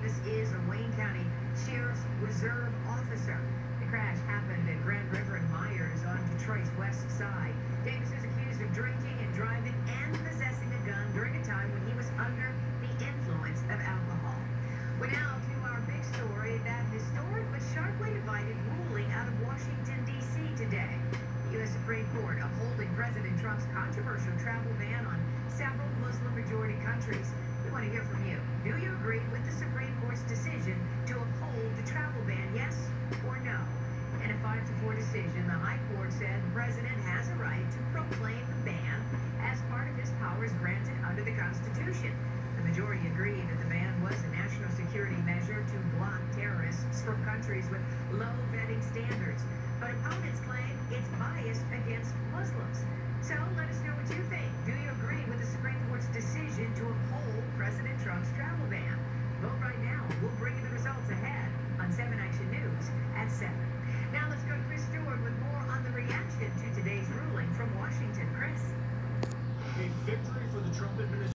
Davis is a Wayne County Sheriff's Reserve officer. The crash happened at Grand River and Myers on Detroit's west side. Davis is accused of drinking and driving and possessing a gun during a time when he was under the influence of alcohol. We're now to our big story, that historic but sharply divided ruling out of Washington, D.C. today. The U.S. Supreme Court upholding President Trump's controversial travel ban on several Muslim-majority countries. We want to hear from you. Do you agree with the Supreme Court's decision to uphold the travel ban, yes or no? In a 5-4 decision, the High Court said the president has a right to proclaim the ban as part of his powers granted under the Constitution. The majority agreed that the ban was a national security measure to block terrorists from countries with low vetting standards. But opponents claim it's biased against Muslims. So let us know what you think. Do you agree with the Supreme Court's decision to uphold President Trump's travel ban? Vote right now. We'll bring you the results ahead on 7 Action News at 7. Now let's go to Chris Stewart with more on the reaction to today's ruling from Washington. Chris. A victory for the Trump administration.